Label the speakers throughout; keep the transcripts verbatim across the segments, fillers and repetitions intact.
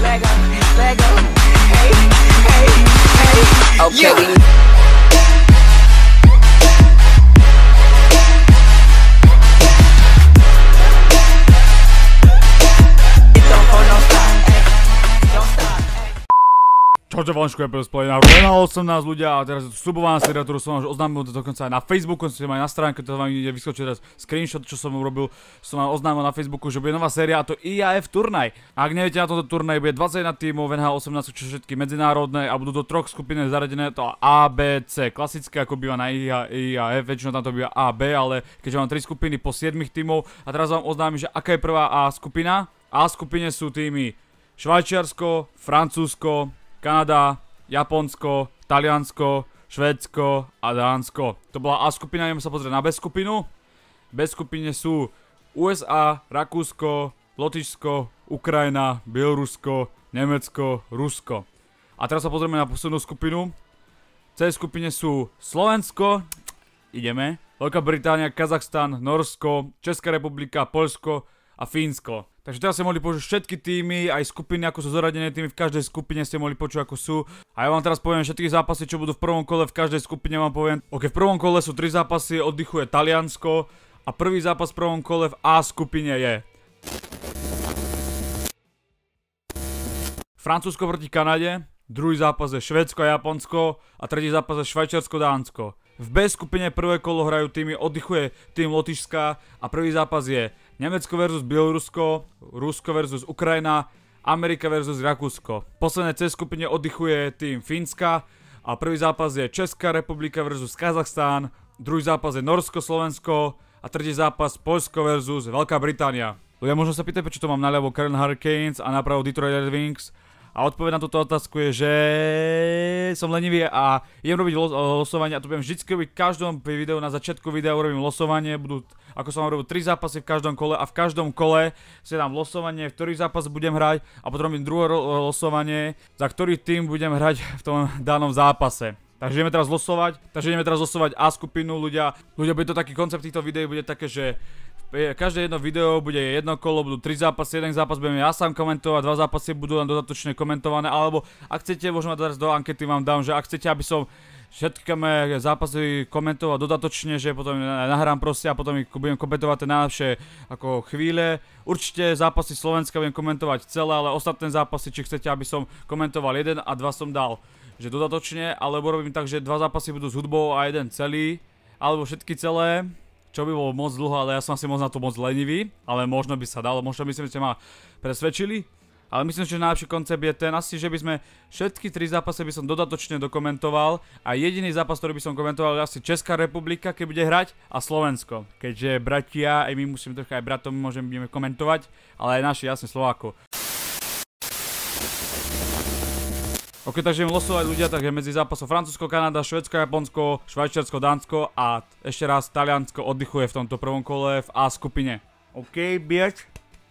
Speaker 1: Lego, Lego, hey, hey, hey. Okay, we
Speaker 2: Čaute vanšku, ja spolu na Ven osemnásť ľudia a teraz je tu slubovaná séria, ktorú som vám už oznámil dokonca aj na Facebooku, som aj na stránke, to vám ide vyskočiť teraz screenshot, čo som urobil, som vám oznámil na Facebooku, že bude nová séria a to í á ef turnaj. Ak neviete, na tomto turnaji bude dvadsaťjeden tímov v en há osemnásť, čo všetky medzinárodné a budú do troch skupín zaradené to A, B, C. Klasické ako býva na í á ef, väčšinou tam to býva A, B, ale keďže mám tri skupiny po siedmich tímov a teraz vám oznámim, že aká je prvá A skupina. A skupine sú týmy Švajčiarsko, Francúzsko, Kanada, Japonsko, Taliansko, Švédsko a Dánsko. To bola A skupina, ideme sa pozrieť na B skupinu. B skupine sú ú es á, Rakúsko, Lotyšsko, Ukrajina, Bielorusko, Nemecko, Rusko. A teraz sa pozrieme na poslednú skupinu. C skupine sú Slovensko, ideme, Veľká Británia, Kazachstan, Norsko, Česká republika, Poľsko a Fínsko. Takže teraz ste mohli počuť všetky týmy, aj skupiny, ako sú zoradené týmy, v každej skupine ste mohli počuť, ako sú. A ja vám teraz poviem všetky zápasy, čo budú v prvom kole, v každej skupine vám poviem. Ok, v prvom kole sú tri zápasy, oddychuje Taliansko a prvý zápas v prvom kole v A skupine je Francúzsko proti Kanade, druhý zápas je Švédsko a Japonsko a tretí zápas je Švajčiarsko, Dánsko. V B skupine prvé kolo hrajú týmy, oddychuje tým Lotyšska a prvý zápas je Nemecko versus Bielorusko, Rusko versus Ukrajina, Amerika versus Rakúsko. V poslednej C skupine oddychuje tým Fínska a prvý zápas je Česká republika versus Kazachstán, druhý zápas je Norsko, Slovensko a tretí zápas Poľsko versus Veľká Británia. Ľudia možno sa pýtajú, prečo to mám naľavo Carolina Hurricanes a napravo Detroit Red Wings. A odpoveď na túto otázku je, že som lenivý a idem robiť losovanie a to budem vždycky robiť v každom videu, na začiatku videa urobím losovanie, budú, ako som vám robil, tri zápasy v každom kole a v každom kole si dám losovanie, v ktorý zápas budem hrať a potom robím druhé losovanie, za ktorý tým budem hrať v tom danom zápase. Takže ideme teraz losovať, takže ideme teraz losovať A skupinu, ľudia, ľudia bude to taký koncept týchto videí, bude také, že každé jedno video bude jedno kolo, budú tri zápasy, jeden zápas budem ja sám komentovať, dva zápasy budú len dodatočne komentované, alebo ak chcete, možno teraz do ankety vám dám, že ak chcete, aby som všetky zápasy komentoval dodatočne, že potom nahrám proste a potom ich budem komentovať tie najlepšie ako chvíle. Určite zápasy Slovenska budem komentovať celé, ale ostatné zápasy, či chcete, aby som komentoval jeden a dva som dal, že dodatočne, alebo robím tak, že dva zápasy budú s hudbou a jeden celý, alebo všetky celé. Čo by bolo moc dlho, ale ja som asi moc na to moc lenivý, ale možno by sa dalo, možno by ste ma presvedčili. Ale myslím, že najlepší koncept je ten asi, že by sme všetky tri zápasy by som dodatočne dokumentoval a jediný zápas, ktorý by som komentoval, je asi Česká republika, keď bude hrať, a Slovensko. Keďže bratia, aj my musíme trocha aj bratom môžeme komentovať, ale aj naši, jasne, Slováko. Ok, takže idem losovať ľudia, takže medzi zápasom Francúzsko, Kanada, Švédsko, Japonsko, Švajčiarsko, Dánsko a ešte raz Taliansko oddychuje v tomto prvom kole v A skupine. Ok, bieť.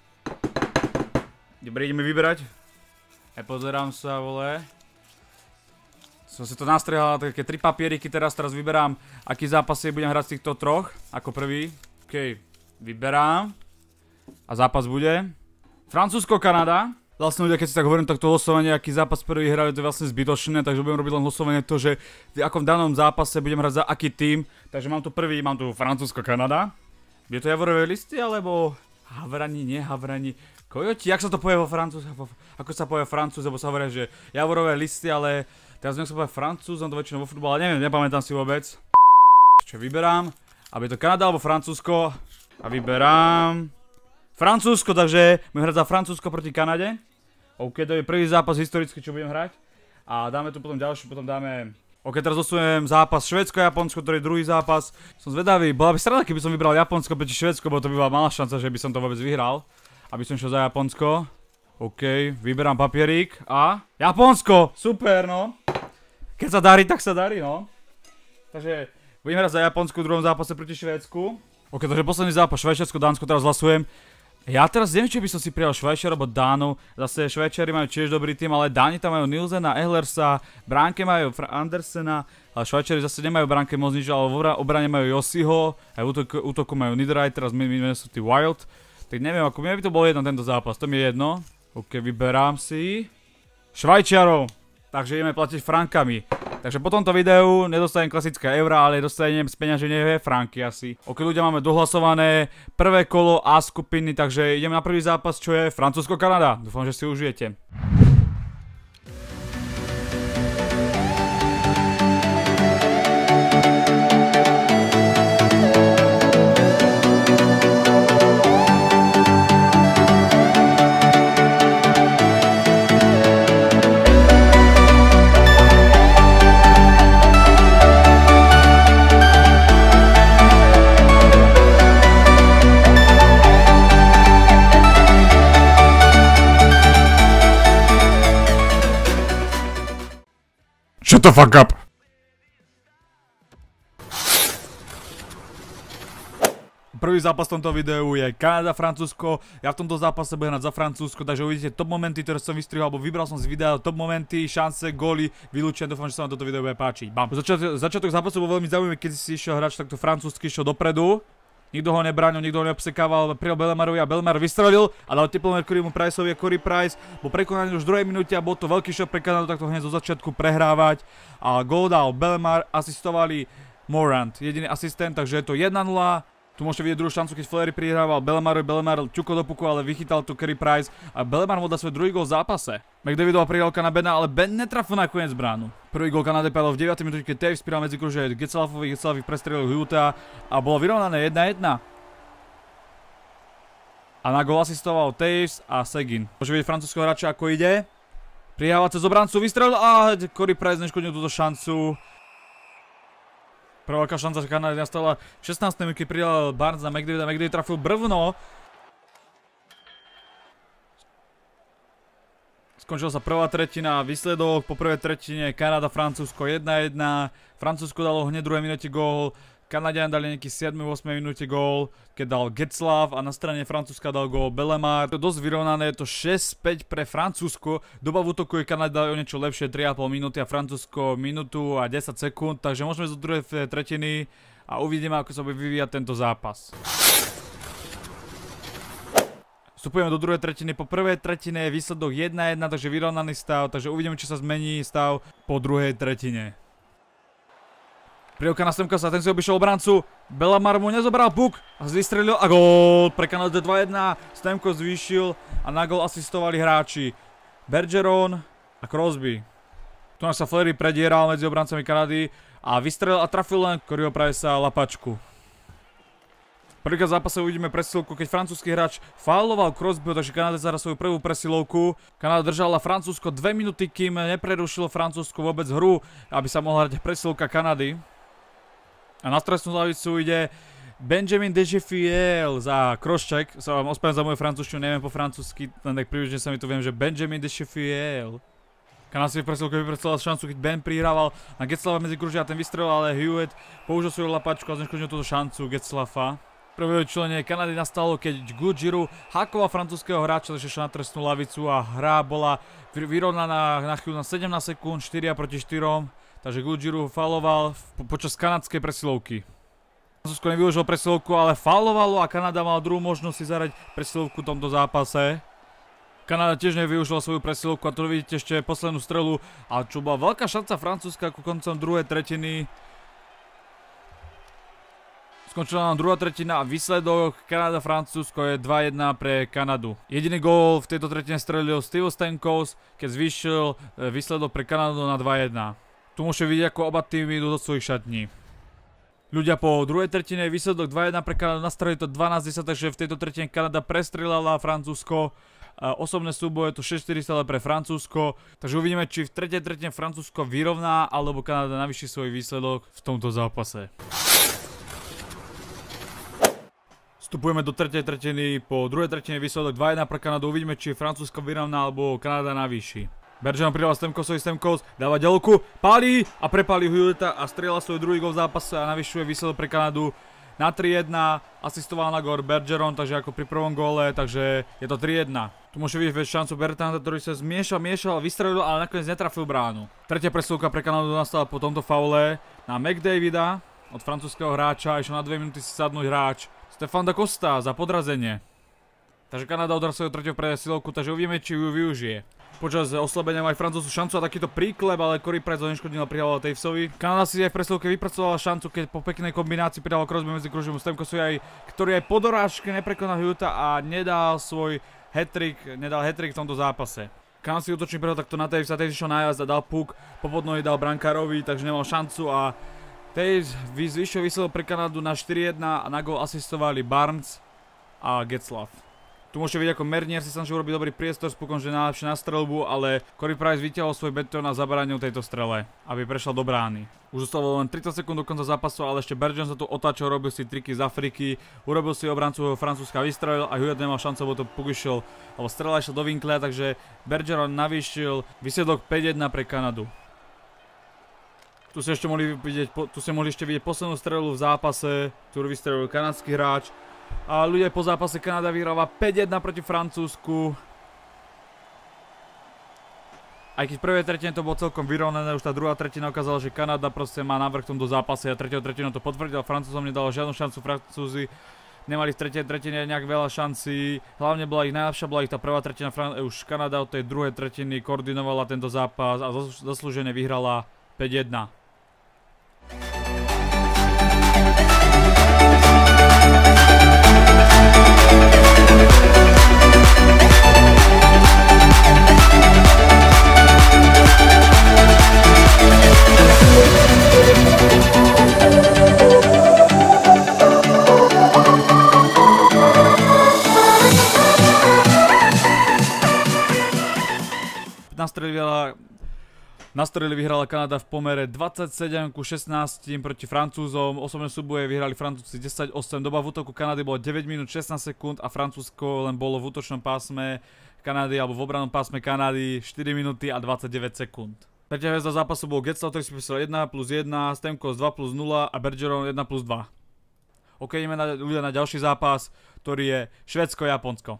Speaker 2: Dobre, ideme vyberať. Aj pozerám sa, vole. Som si to nastrihal, také tri papieriky teraz, teraz vyberám, aký zápasy budem hrať z týchto troch, ako prvý. Ok, vyberám. A zápas bude Francúzsko, Kanada. Vlastne ľudia, keď si tak hovorím, tak to losovanie, aký zápas prvý hrajú, to je vlastne zbytočné, takže budem robiť len losovanie to, že v akom danom zápase budem hrať za aký tým. Takže mám tu prvý, mám tu Francúzsko, Kanada. Je to javorové listy, alebo havrani, nie havrani, kojoti, jak sa to povie vo Francúze, ako sa povie Francúz, lebo sa hovoria, že javorové listy, ale teraz neviem sa povie Francúz, on to väčšinou vo futbale, neviem, nepamätám si vôbec. Čo vyberám, aby je to Kanada alebo Francúzsko, a vyberám Francúzsko, takže budem hrať za Francúzsko proti Kanade. OK, to je prvý zápas historicky, čo budem hrať. A dáme tu potom ďalší, potom dáme... OK, teraz dosujem zápas Švédsko-Japonsko, ktorý je druhý zápas. Som zvedavý, bola by sranda, keby som vybral Japonsko proti Švédsko, bo to by bola malá šanca, že by som to vôbec vyhral. Aby som šiel za Japonsko. OK, vyberám papierík a... Japonsko! Super, no! Keď sa darí, tak sa darí, no. Takže budem hrať za Japonsko v druhom zápase proti Švédsku. OK, takže posledný zápas Švajčiarsko-Dánsko, teraz hlasujem. Ja teraz neviem, či by som si prijal Švajčiar alebo Dánov. Zase Švajčiari majú tiež dobrý tým, ale Dáni tam majú Nilsena, Ehlersa, bránke majú Andersena, ale Švajčiari zase nemajú bránke moc nič, ale v obrane majú Jossiho, aj v útoku, útoku majú Niederreiter, teraz my sú tí Wild. Tak neviem, ako mne by to bolo jedno tento zápas, to mi je jedno. OK, vyberám si Švajčiarov. Takže ideme platiť frankami. Takže po tomto videu nedostanem klasické eurá, ale dostanem speňaženie franky asi. OK, ľudia, máme dohlasované prvé kolo A skupiny, takže ideme na prvý zápas, čo je Francúzsko-Kanada. Dúfam, že si užijete.
Speaker 3: Shut the fuck up!
Speaker 2: Prvý zápas v tomto videu je Kanada-Francúzsko. Ja v tomto zápase budem hrať za Francúzsko, takže uvidíte top momenty, ktoré som vystrihol, alebo vybral som z videa top momenty, šance, góly, vylúčené. Dúfam, že sa vám toto video bude páčiť. Bam. Začiatok, začiatok zápasu bol veľmi zaujímavý, keď si išiel hráč takto francúzsky, išiel dopredu. Nikto ho nebránil, nikto ho neobsekával, prijal Belemarovi a Belemar vystrelil a dal Triple Mercurymu Priceovi a Corey Price bol prekonaný už v druhej minúte a bol to veľký šok pre Kanadu, takto hneď zo začiatku prehrávať. A gól dal Belemar, asistovali Morant, jediný asistent, takže je to jedna nula. Tu môžete vidieť druhú šancu, keď Flery prihrával Belemarovi, Belemar čuko do puku, ale vychytal tu Corey Price a Belemar mu dá svoj druhý gól v zápase. McDavidová prihrávka na Bena, ale Ben netrafil nakoniec bránu. Prvý gól Kanady padol v deviatej minúte, keď Taves prihrával medzi kruže Getzlafovi, Getzlaf prestrelil Hughesa a bolo vyrovnané jedna jedna. A na gól asistoval Taves a Seguin. Môžete vidieť francúzskeho hráča, ako ide. Prihrával cez obrancu, vystrelil a Corey Price neškodil túto šancu. Prvá veľká šanca, že Kanada nastala v šestnástej minúte, keď pridal Barnes na McDavida, McDavid trafil brvno. Skončila sa prvá tretina, výsledok po prvej tretine Kanada-Francúzsko jedna jedna. Francúzsko dalo hneď v druhej minúte gól, Kanadian dali nejaký siedmej ôsmej minúte gól, keď dal Getzlaf a na strane Francúzska dal gól Belemar. To je dosť vyrovnané, je to šesť päť pre Francúzsko. Doba v útoku je Kanada o niečo lepšie, tri a pol minúty a Francúzsko minútu a desať sekúnd, takže môžeme zo druhej tretiny a uvidíme, ako sa bude vyvíjať tento zápas. Vstupujeme do druhej tretiny, po prvej tretine je výsledok jedna jedna, takže vyrovnaný stav, takže uvidíme, či sa zmení stav po druhej tretine. Prirovka na Stamkosa, ten si obišiel obrancu, Belemar mu nezobral puk a vystrelil a gól pre Kanadu dva jedna. Stamkos zvýšil a na gól asistovali hráči Bergeron a Crosby. Tu nás sa Flery predieral medzi obrancami Kanady a vystrelil a trafil len Corey Pricea lapačku. Prvýkrát v zápase uvidíme presilovku, keď francúzsky hráč fauloval Crosbyho, takže Kanada zahra svoju prvú presilovku. Kanada držala Francúzsko dve minúty, kým neprerušilo Francúzsko vôbec hru, aby sa mohla hrať presilovka Kanady. A na trestnú lavicu ide Benjamin Dechefiel za crosscheck. Sa vám ospravedlňujem za moju francúzštinu, neviem po francúzsky, len tak približne sa mi tu viem, že Benjamin Dechefiel. Kanada si v presilovke vyprestila šancu, keď Ben prihrával na Getzlafa medzi kruže a ten vystrelil, ale Hewitt použil svoju lapačku a zneškodnil túto šancu Getzlafa. Prvé členie Kanady nastalo, keď Gujiru hakoval francúzskeho hráča, takže šiel na trestnú lavicu a hra bola vyrovnaná na chvíľu na sedemnásť sekúnd, štyri proti štyrom. Takže Gujiru fauloval po počas kanadskej presilovky. Francúzsko nevyužilo presilovku, ale faulovalo a Kanada mala druhú možnosť si zahrať presilovku v tomto zápase. Kanada tiež nevyužila svoju presilovku a tu vidíte ešte poslednú strelu, a čo bola veľká šanca Francúzska ku koncom druhej tretiny. Skončila nám druhá tretina a výsledok Kanada-Francúzsko je dva jedna pre Kanadu. Jediný gól v tejto tretine strelil Steve Stamkos, keď zvýšil výsledok pre Kanadu na dva jedna. Tu môžete vidieť, ako oba týmy idú do svojich šatní. Ľudia, po druhej tretine výsledok dva jedna pre Kanadu, nastrelili to dvanásť desať, takže v tejto tretine Kanada prestrelala Francúzsko. Osobné súboje to šesť štyri stále pre Francúzsko, takže uvidíme, či v tretej tretine Francúzsko vyrovná, alebo Kanada navýši svoj výsledok v tomto zápase. Vstupujeme do tretej tretiny, po druhej tretine výsledok dva jedna pre Kanadu, uvidíme, či Francúzsko vyrovná, alebo Kanada navýši. Bergeron pridal Stamkosovi, Stamkos dáva ďalku, pálí a prepálí Hughesa a strieľa svoj druhý gól v zápase a navyšuje výsledok pre Kanadu na tri jedna, asistoval na gól Bergeron, takže ako pri prvom góle, takže je to tri jedna. Tu môžete vidieť šancu Bertanda, ktorý sa zmiešal, miešal, vystrelil, ale nakoniec netrafil bránu. Tretia presilovka pre Kanadu nastala po tomto faule na McDavida od francúzskeho hráča, išiel na dve minúty si sadnúť hráč Stefan da Costa za podrazenie. Takže Kanada odrad svojho tretieho presilovku, takže uvidíme, či ju využije. Počas oslabenia majú Francúzsku šancu a takýto príklep, ale Corey Price ho neškodil a prihával Tavesovi. Kanada si aj v presilovke vypracovala šancu, keď po peknej kombinácii pridával Crosby medzi kružom Stamkosovi, aj, ktorý aj po dorážke neprekonal Hughes a nedal svoj hat-trick, nedal hat-trick v tomto zápase. Kanadský útočník prehol takto na Taves a Taves išiel najazd a dal puk, po podnohy dal brankárovi, takže nemal šancu a Taves zvyšil výsledok pre Kanadu na štyri jedna a na gól asistovali Barnes a Getzlaff. Tu môžete vidieť, ako Mernier si snažil urobiť dobrý priestor s pukom, že je najlepšie na streľbu, ale Corey Price vytiahol svoj betón a zabránil tejto strele, aby prešla do brány. Už zostalo len tridsať sekúnd do konca zápasu, ale ešte Bergeron sa tu otáčal, robil si triky z Afriky, urobil si obrancu Francúzska, vystrelil a Hughes nemal šancu, lebo to puk išiel, alebo strela išla do vinkle, takže Bergeron navýšil výsledok päť jedna pre Kanadu. Tu ste ešte mohli vidieť, tu ste mohli ešte vidieť poslednú strelu v zápase, ktorú vystrelil kanadský hráč. A ľudia, po zápase Kanada vyhráva päť jedna proti Francúzsku. Aj keď v prvej tretine to bolo celkom vyrovnané, už tá druhá tretina ukázala, že Kanada proste má návrh v tomto zápase a tretiu tretinu to potvrdil. Francúzom nedalo žiadnu šancu, Francúzi nemali v tretej tretine nejak veľa šancí. Hlavne bola ich najlepšia, bola ich tá prvá tretina, Fran už Kanada od tej druhej tretiny koordinovala tento zápas a zaslúžene vyhrala päť jedna. Na strely vyhrala Kanada v pomere dvadsaťsedem ku šestnástym proti Francúzom. Osobné súboje vyhrali Francúzi desať osem. Doba v útoku Kanady bola deväť minút šestnásť sekúnd a Francúzsko len bolo v útočnom pásme Kanady alebo v obrannom pásme Kanady štyri minúty a dvadsaťdeväť sekúnd. Tretia hviezda zápasu bol Getzlaff, ktorý si písal jeden plus jeden, Stamkos dva plus nula a Bergeron jeden plus dva. OK, ideme na, ľudia na ďalší zápas, ktorý je Švédsko-Japonsko.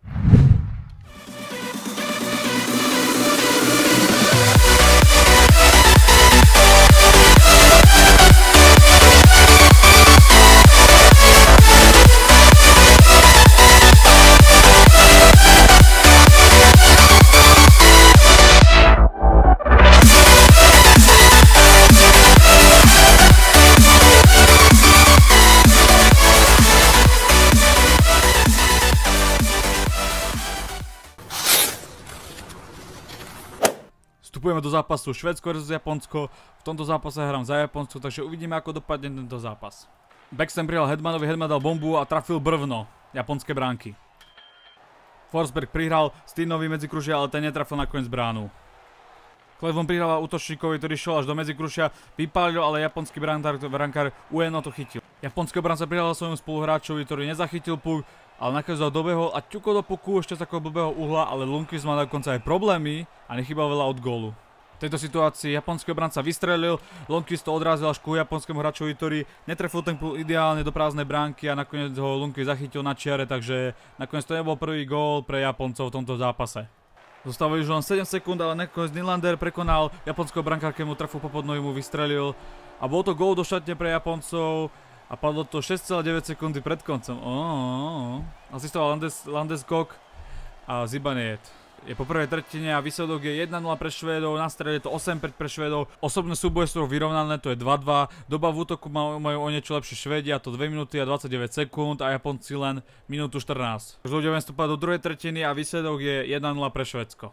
Speaker 2: Vstupujeme do zápasu Švédsko versus Japonsko. V tomto zápase hrám za Japonsko, takže uvidíme, ako dopadne tento zápas. Backstem prijal Hedmanovi, Hedman dal bombu a trafil brvno japonské bránky. Forsberg prihral Steenovi medzikružia, ale ten netrafil nakoniec bránu. Cleveland prihral útočníkovi, ktorý šiel až do medzikružia, vypálil, ale japonský brankár, brankár Ueno to chytil. Japonský obranca prihral svojmu spoluhráčovi, ktorý nezachytil puk, ale nakoniec ho dobehol a ťukol do puku ešte z takého blbého uhla, ale Lundqvist mal dokonca aj problémy a nechýbal veľa od gólu. V tejto situácii japonský obranca vystrelil, Lundqvist to odrazil až ku japonskému hráčovi, ktorý netrefil ten puk ideálne do prázdnej bránky a nakoniec ho Lundqvist zachytil na čiare, takže nakoniec to nebol prvý gól pre Japoncov v tomto zápase. Zostávajú už len sedem sekúnd, ale nakoniec Nylander prekonal japonského brankárkemu, trafil po podnohy mu vystrelil a bol to gól do šatne pre Japoncov. A padlo to šesť celá deväť sekundy pred koncom. Oh, asistoval Landes, Landeskog a Zibanejad. Je po prvej tretine a výsledok je jeden nula pre Švédov, na strede je to osem päť pre Švédov. Osobné súboje sú vyrovnané, to je dva dva. Doba v útoku majú o niečo lepšie Švédi, a to dve minúty a dvadsaťdeväť sekúnd a Japonci len minútu štrnásť. Takže ľudia vstúpať do druhej tretiny a výsledok je jeden nula pre Švédsko.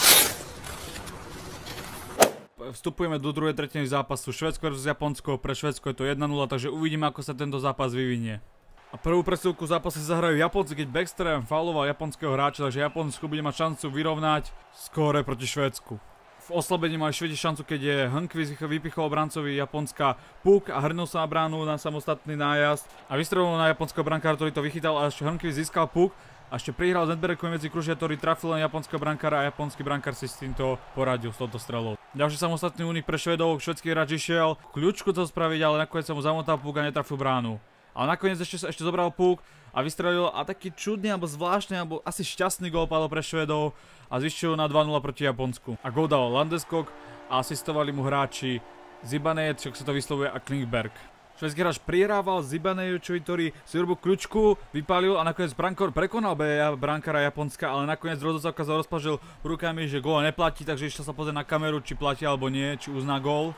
Speaker 2: Vstupujeme do druhej tretiny zápasu Švédsko versus Japonsko, pre Švédsko je to jeden nula, takže uvidíme, ako sa tento zápas vyvinie. A prvú presilovku v zápase zahrajú Japonci, keď Backstrom fauloval japonského hráča, takže Japonsko bude mať šancu vyrovnať skóre proti Švédsku. V oslabení mali Švédi šancu, keď je Lundqvist vypichol obrancovi Japonska puk a hrnul sa na bránu na samostatný nájazd a vystrelil na japonského brankára, ktorý to vychytal a ešte Lundqvist získal puk. A ešte prihral Zetbergkovi medzi kružia, ktorý trafil len japonského brankára a japonský brankár si s týmto poradil s touto strelou. Ďalší samostatný únik pre Švedov, švedský hráč išiel kľúčku to spraviť, ale nakoniec sa mu zamotal puk a netrafil bránu. Ale nakoniec ešte, ešte zobral puk a vystrelil a taký čudný alebo zvláštny alebo asi šťastný gól padol pre Švedov a zvyšil na dva nula proti Japonsku. A gól dal Landeskog a asistovali mu hráči Zibanejad, čo sa to vyslovuje, a Klingberg. Švédsky hráč prihrával Zibanejevčovi, ktorý si urobil kľučku, vypálil a nakoniec brankor prekonal brankára Japonska, ale nakoniec rozhodca sa rozpažil rukami, že gól neplatí, takže išiel sa pozrieť na kameru, či platí alebo nie, či uzná gól.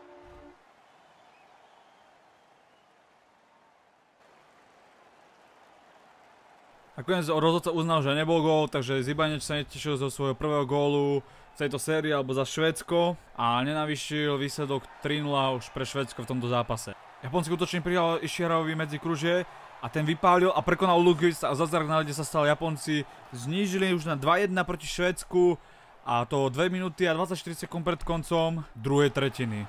Speaker 2: Nakoniec rozhodca uznal, že nebol gól, takže Zibaneč sa netešil zo svojho prvého gólu v tejto sérii alebo za Švédsko a nenavýšil výsledok tri nula už pre Švédsko v tomto zápase. Japonský útočník prihral Ishiharovi medzi kruže a ten vypálil a prekonal Lundqvist a zázrak na ľade sa stal. Japonci znížili už na dva jedna proti Švédsku a to dve minúty a dvadsaťštyri sekúnd pred koncom druhej tretiny.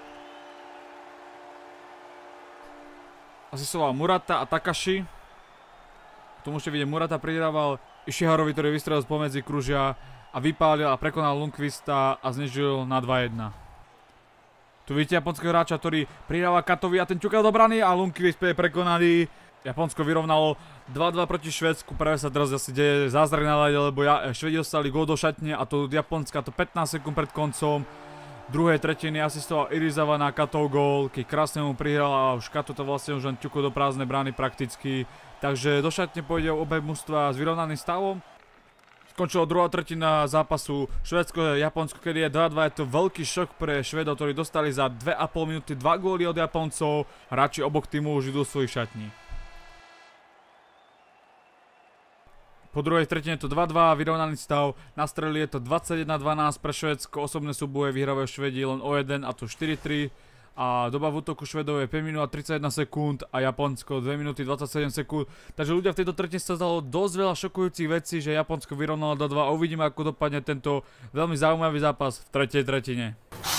Speaker 2: Asistoval Murata a Takashi. Tu môžete vidieť, Murata prihrával Ishiharovi, ktorý vystrelil spomedzi kružia a vypálil a prekonal Lundqvista a znížil na dva jedna. Tu vidíte japonského hráča, ktorý prihráva Katovi a ten ťukal do brany a Lundqvist je prekonaný. Japonsko vyrovnalo dva dva proti Švédsku, práve sa teraz asi deje zázrak na ľade, lebo ja, Švédi dostali gól do šatne a to od Japonska to pätnásť sekúnd pred koncom druhej tretiny asistoval Irizawa na Katov gól, keď krásne mu prihral a už Kato to vlastne už len ťukol do prázdnej brány prakticky. Takže do šatne pôjde obe mužstva s vyrovnaným stavom. Skončila druhá tretina zápasu Švédsko-Japonsko, kedy je dva dva, je to veľký šok pre Švédov, ktorí dostali za dve a pol minúty dva góly od Japoncov. Hráči oboch tímov už idú do svojich šatní. Po druhej tretine je to dva dva, vyrovnaný stav, na streli je to dvadsaťjeden dvanásť pre Švédsko, osobné súboje vyhrávajú Švédi len o jeden a to štyri tri. A doba v útoku Švédov je päť minút a tridsaťjeden sekúnd a Japonsko dve minúty dvadsaťsedem sekúnd. Takže ľudia v tejto tretine sa stalo dosť veľa šokujúcich vecí, že Japonsko vyrovnalo dva dva a uvidíme, ako dopadne tento veľmi zaujímavý zápas v tretej tretine.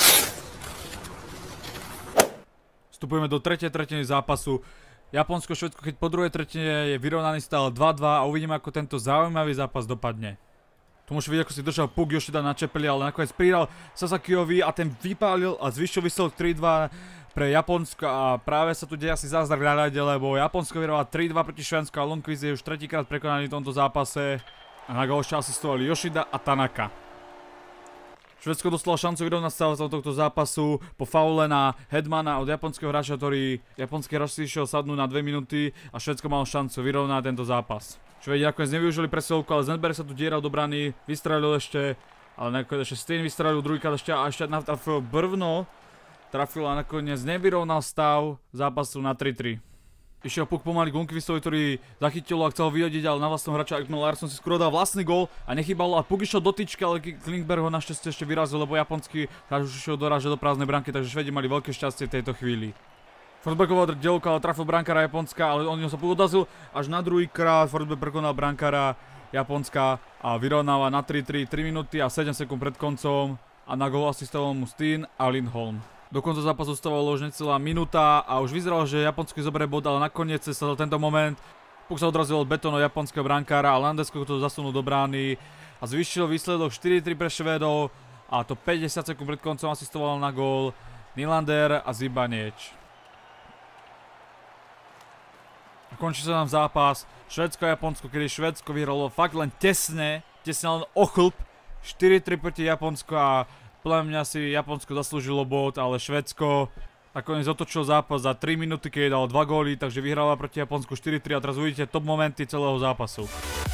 Speaker 2: Vstupujeme do tretej tretiny zápasu. Japonsko, Švédsko, keď po druhej tretine je vyrovnaný stále dva dva a uvidíme, ako tento zaujímavý zápas dopadne. Tu môžete vidieť, ako si držal puk Yoshida na čepeli, ale nakoniec prihral Sasakiovi a ten vypálil a zvyšil výsledok tri dva pre Japonsko a práve sa tu deje asi zázrak na ľade, lebo Japonsko vyhráva tri dva proti Švédsku a Lundqvist je už tretíkrát prekonaný v tomto zápase a na gól asistovali Yoshida a Tanaka. Švédsko dostalo šancu vyrovnať sa z tohto zápasu po faule na Hedmana od japonského hráča, ktorý japonský hráč si išiel sadnúť na dve minúty a Švédsko malo šancu vyrovnať tento zápas. Švédi nakoniec nevyužili presilovku, ale Zenberg sa tu dieral do brany, vystrelil ešte, ale nakoniec ešte Steen vystrelil druhýkrát ešte a ešte trafil brvno, trafil a nakoniec nevyrovnal stav zápasu na tri tri. Išiel puk pomaly k Lundqvistovi, ktorý zachytil a chcel vyhodiť, ale na vlastného hráča Ekman Larsson si skoro dal vlastný gól a nechýbalo a puk išiel do tyčky, ale Klingberg ho našťastie ešte vyrazil, lebo japonský hráč už išiel dorážať do prázdnej bránky, takže Švédi mali veľké šťastie v tejto chvíli. Forsbergová dielka, ale trafil brankára Japonska, ale on sa podazil až na druhýkrát. Forsberg prekonal brankára Japonska a vyrovnáva na tri tri, tri minúty a sedem sekúnd pred koncom a na gól asistoval mu Steen a Lindholm. Do konca zápasu ostávalo už necelá minúta a už vyzeralo, že Japonsko zoberie bod, ale nakoniec sa dal tento moment. Puk sa odrazil od betónu japonského brankára a Landesko to zasunul do brány a zvýšil výsledok štyri tri pre Švédov a to päťdesiat sekúnd pred koncom asistoval na gól Nylander a Zibanejevč. Končí sa nám zápas Švédsko a Japonsko, kedy Švédsko vyhralo fakt len tesne, tesne len o chlp, štyri tri proti Japonsko a podľa mňa si Japonsko zaslúžilo bod, ale Švédsko nakoniec otočil zápas za tri minúty, keď dalo dva góly, takže vyhrala proti Japonsku štyri tri a teraz uvidíte top momenty celého zápasu.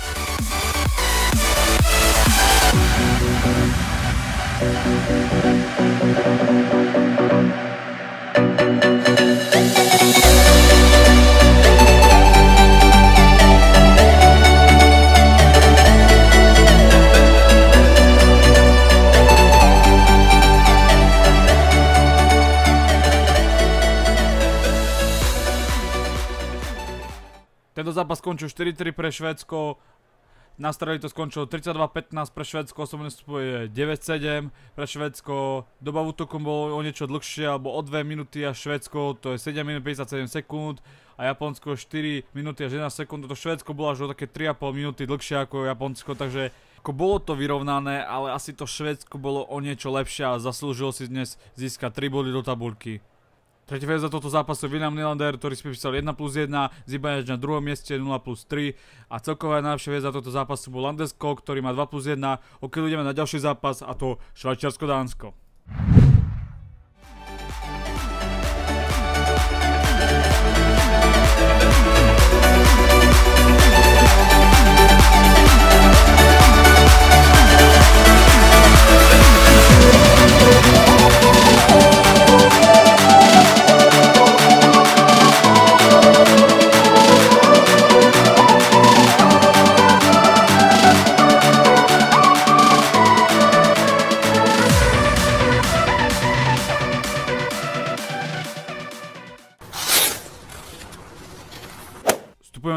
Speaker 2: Tento zápas skončil štyri tri pre Švédsko, na streli to skončilo tridsaťdva pätnásť pre Švédsko, osobné súboje deväť sedem pre Švédsko, doba v útoku bolo o niečo dlhšie, alebo o dve minúty a Švédsko, to je sedem minút päťdesiatsedem sekúnd a Japonsko štyri minúty a jedenásť sekúnd, toto Švédsko bolo až o také tri a pol minúty dlhšie ako Japonsko, takže ako bolo to vyrovnané, ale asi to Švédsko bolo o niečo lepšie a zaslúžilo si dnes získať tri body do tabuľky. Tretí hviezda tohto zápasu William Nylander, ktorý si pripísal jeden plus jeden, Zibanejevč na druhom mieste nula plus tri a celková najlepšia hviezda tohto zápasu bol Landesko, ktorý má dva plus jeden. Okiaľ ideme na ďalší zápas a to Švajčiarsko-Dánsko.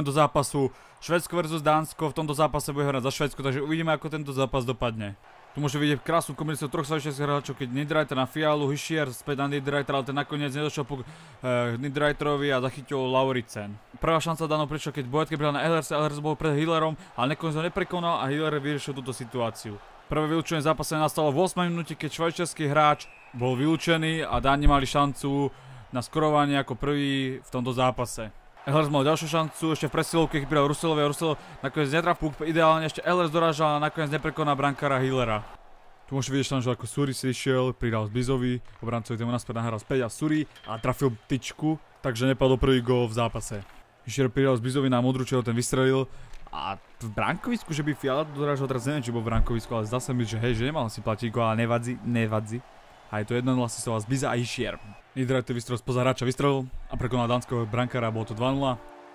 Speaker 2: do zápasu Švédsko versus Dánsko. V tomto zápase bude hrať za Švédsko, takže uvidíme, ako tento zápas dopadne. Tu môžete vidieť krásnu kombináciu troch švédskych hráčov, keď Niederreiter na Fialu, Hischier späť na Niederreiter, ale ten nakoniec nedošiel po uh, Niederreiterovi a zachytil Lauritsen. Prvá šanca Danov prišla, keď Boyatke bral na Ehlers, Ehlers bol pred Hillerom, ale nakoniec ho neprekonal a Hiller vyriešil túto situáciu. Prvé vylúčenie zápase nastalo v ôsmej minúte, keď švajčiarsky hráč bol vylúčený a Dáni mali šancu na skorovanie ako prvý v tomto zápase. Ehlers mal ďalšiu šancu, ešte v presilovke chybil Russelovi a Russell nakoniec netraf puk, ideálne ešte Ehlers dorážal a nakoniec neprekoná brankára Hillera. Tu môžete vidieť šancu, ako Suri si išiel, pridal Zbizovi, obrancovi tomu naspäť nahral späť a Suri a trafil tyčku, takže nepadol prvý gól v zápase. Hischier pridal Zbizovi na modrú čelo, ten vystrelil a v brankovisku, že by Fiala dorážal, teraz neviem, či bol v brankovisku, ale zdá sa mi, že hej, že nemal si platiť gól, ale nevadzi, nevadzi. A je to jeden nula asistoval Zbiza a Hischier. Niederreiter vystrelil spoza hráča, vystrelil a prekonal dánskeho brankára, bolo to dva nula.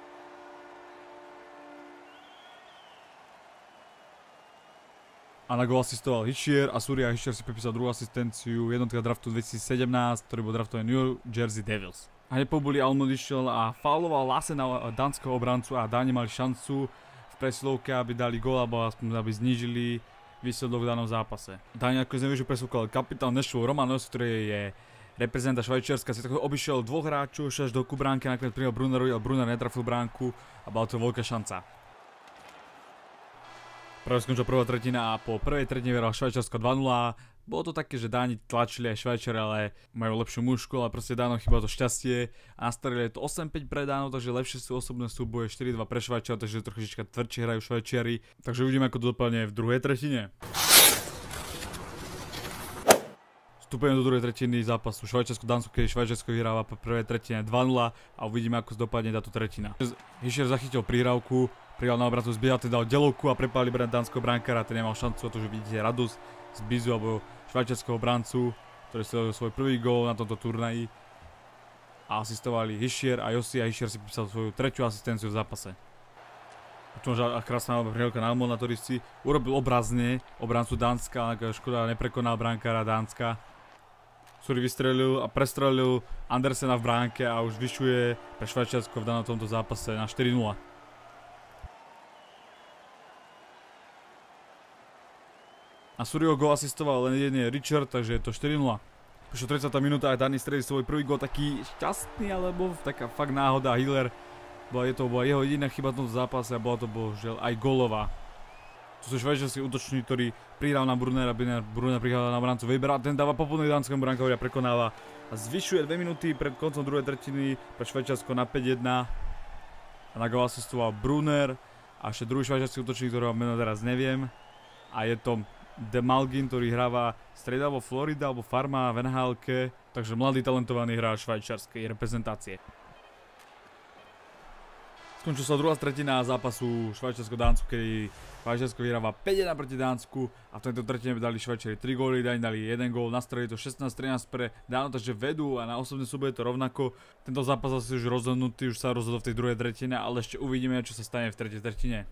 Speaker 2: A na gól asistoval Hischier a Suri a Hischier si pripísal druhú asistenciu jednotka draftu dvetisícsedemnásť, ktorý bol draftovaný New Jersey Devils. A nepobuli Almond išiel a fauloval Lasse na dánskeho obrancu a Dáni mali šancu v presilovke, aby dali gól alebo aspoň aby znížili výsledok v danom zápase. Dáni ako nevyžil presúkal kapitán Nešvov Romanos, ktorý je reprezenta Švajčiarska, si takto obišiel dvoch hráčov, až do ku bránke, nakoniec prijal Brunnerovi, ale Brunner netrafil bránku a bola to veľká šanca. Práve skončila prvá tretina a po prvej tretine vyhral Švajčiarsko dva nula. Bolo to také, že Dáni tlačili aj Švajčiari, ale majú lepšiu mužku, ale proste Dánom chýba to šťastie. A nastavili je to osem päť pre Dánov, takže lepšie sú osobné súboje, štyri dva pre Švajčiarov, takže trošička tvrdšie hrajú Švajčiari. Takže uvidíme, ako to dopadne v druhej tretine. Vstupujeme do druhej tretiny zápasu Švajčiarsko-Dánsko, keď Švajčiarsko vyhráva po prvej tretine dva nula a uvidíme, ako dopadne táto tretina. Hischier zachytil prihrávku, prijal na obratu Zbiza, ten dal delovku a prepálil dánskeho brankára, ten nemal šancu, a to, že vidíte radosť Zbizu alebo švajčiarskeho brancu, ktorý stvoril svoj prvý gól na tomto turnaji. A asistovali Hischier a Josi a Hischier si pripísal svoju tretiu asistenciu v zápase. Tu možno krásna prihrávka na Almona, ktorý si urobil obrazne obrancu Dánska, ale škoda neprekonal brankára Dánska. Suri vystrelil a prestrelil Andersena v bránke a už zvyšuje pre Švajčiarsko v danom tomto zápase na štyri nula. A Suriho gól asistoval len jeden Richard, takže je to štyri nula. Prišlo tridsiata minúta a Dani stredil svoj prvý gól, taký šťastný, alebo taká fakt náhoda. Hiller, bola, je to bola jeho jediná chyba v tomto zápase a bola to bohužiaľ aj gólová. Tu sú švajčiarski útočníci, ktorý prihral na Brunnera, Brunner prihral na brancu Webera, ten dáva popolný dánskemu brankárovi a prekonáva a zvyšuje dve minúty pred koncom druhej tretiny pre Švajčiarsko na päť jedna. A na gól asistoval Brunner a ešte druhý švajčiarsky útočník, ktorého meno teraz neviem. A je to De Malgin, ktorý hráva streda vo Florida alebo Farma v en há elke, takže mladý talentovaný hráč švajčiarskej reprezentácie. Skončila sa druhá tretina zápasu Švajčiarsko-Dánsku, kedy Švajčiarsko vyhráva päť jedna proti Dánsku a v tejto tretine dali Švajčiari tri góly, Dáni dali jeden gól, nastrelili to šestnásť trinásť pre Dánov, takže vedú a na osobné súboje je to rovnako. Tento zápas asi už rozhodnutý, už sa rozhodol v tej druhej tretine, ale ešte uvidíme, čo sa stane v tretej tretine.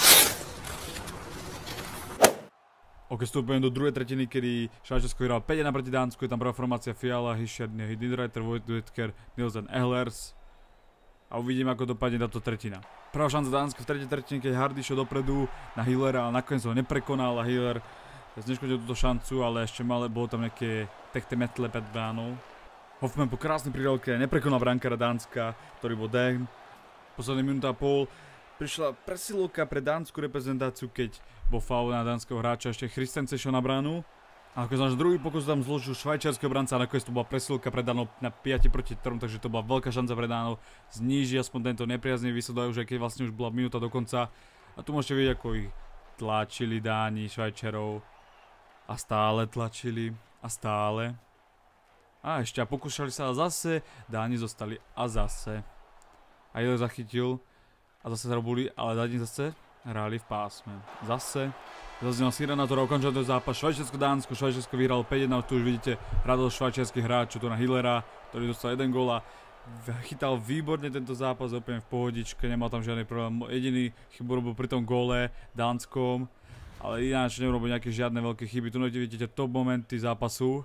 Speaker 2: Ok, vstupujeme do druhej tretiny, kedy Švajčiarsko vyhráva päť jedna proti Dánsku, je tam prvá formácia Fiala, Hischier, Niederreiter, Voigtländer, Nielsen, Ehlers. A uvidíme, ako dopadne táto tretina. Prvá šanca Dánska v tretej tretine, keď Hardy šiel dopredu na Hillera, ale nakoniec ho neprekonal a Hiller neškodil túto šancu, ale ešte mal, bolo tam nejaké pekné metle pred bránou. Hoffman po krásnej prihrávke neprekonal brankára Dánska, ktorý bol Dehn. Posledná minúta a pol prišla presilovka pre dánsku reprezentáciu, keď bol faul na dánskeho hráča, ešte Christensen šiel na bránu. A ako náš druhý pokus tam zložil švajčiarskeho branca a nakoniec to bola presilovka pre Dánov na päť proti tri, takže to bola veľká šanca pre Dánov znížiť aspoň tento nepriaznivý výsledok, už aj keď vlastne už bola minúta do konca. A tu môžete vidieť, ako ich tlačili Dáni, Švajčiarov a stále tlačili a stále. A ešte a pokúšali sa a zase, Dáni zostali a zase. A jeden zachytil a zase sa robili, ale Dáni zase hráli v pásme. Zase. Zaznel sirena, ktorá ukončila ten zápas Švajčiarsko-Dánsko. Švajčiarsko vyhralo päť jedna, tu už vidíte radosť švajčiarskych hráčov, tu na Hillera, ktorý dostal jeden gól a chytal výborne tento zápas, úplne v pohodičke, nemal tam žiadny problém. Jediný chybu robil pri tom góle dánskom, ale ináč neurobil nejaké žiadne veľké chyby. Tu vidíte top momenty zápasu.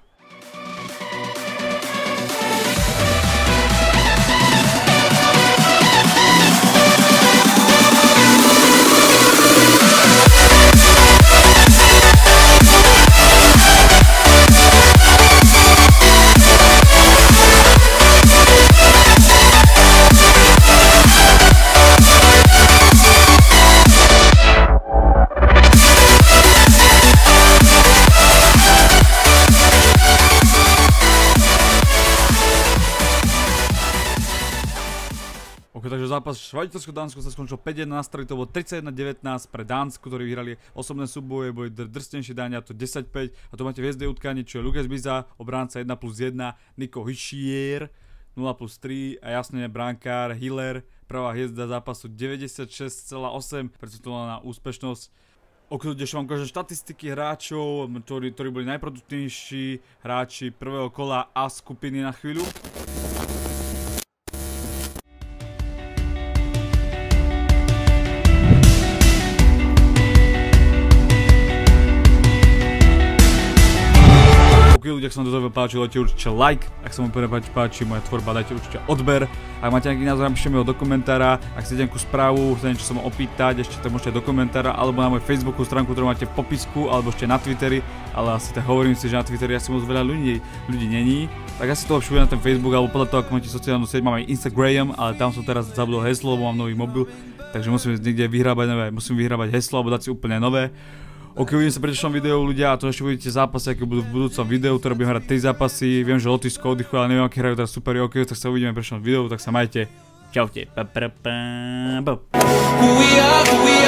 Speaker 2: zápas Švajčiarsko-Dánsko sa skončil päť jedna na strely, to bolo tridsaťjeden devätnásť pre Dánsku, ktorí vyhrali osobné súboje, boli dr- drstenejšie Dánia, to desať päť. A to máte v hviezde utkanie, čo je Lukas Biza, obránca jeden plus jeden, Nico Hischier nula plus tri a jasne bránkár Hiller, prvá hviezda zápasu deväťdesiatšesť celá osem, percentuálna úspešnosť. Okľudne vám ukážem štatistiky hráčov, ktorí, ktorí boli najproduktívnejší hráči prvého kola A skupiny na chvíľu. Ľudia, ak sa vám toto páčilo, dajte určite like, ak sa vám páči moja tvorba, dajte určite odber. Ak máte nejaký názor, napíšte mi ho do komentára, ak chcete nejakú správu, chcete niečo sa ma opýtať, ešte to môžete do komentára, alebo na mojej Facebooku stránku, ktorú máte v popisku, alebo ešte na Twitteri, ale asi tak hovorím si, že na Twitteri asi moc veľa ľudí, ľudí není, tak asi to lepšie bude na ten Facebook, alebo podľa toho, ako máte sociálnu sieť, mám aj Instagram, ale tam som teraz zabudol heslo, lebo mám nový mobil, takže musím niekde vyhrábať nové, musím vyhrábať heslo, alebo dať si úplne nové. Ok, uvidím sa pri ďalšom videu ľudia a to ešte uvidíte zápasy, aké budú v budúcom videu, ktoré budem hrať tri zápasy. Viem, že Lotyšsko oddychuje, ale neviem, aké hrajú teraz super ok, tak sa uvidíme pri ďalšom videu, tak sa majte. Čaute. Pa, pa, pa, pa.